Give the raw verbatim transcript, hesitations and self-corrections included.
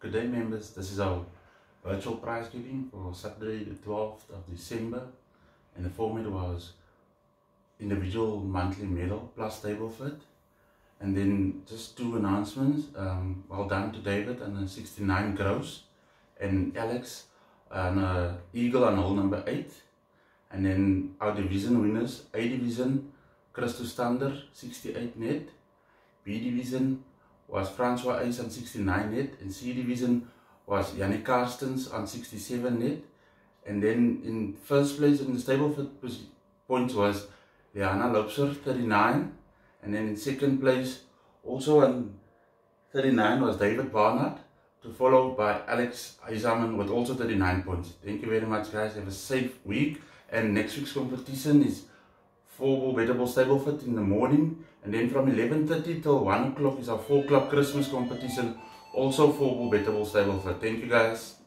Good day members, this is our virtual prize giving for Saturday the twelfth of December, and the format was individual monthly medal plus table fit. And then just two announcements. Um, well done to David on the sixty-nine gross, and Alex on a eagle on hole number eight. And then our division winners: A division Christo Stander sixty-eight net, B division was Francois Ace on sixty-nine net, and C division was Yannick Karstens on sixty-seven net. And then in first place in the stable fit points was Liana Lopser thirty-nine, and then in second place also on thirty-nine was David Barnard, to follow by Alex Isaman with also thirty-nine points. Thank you very much guys, have a safe week, and next week's competition is four ball bettable stable fit in the morning, and then from eleven thirty till one o'clock is our four club Christmas competition, also four ball bettable stable fit. Thank you guys.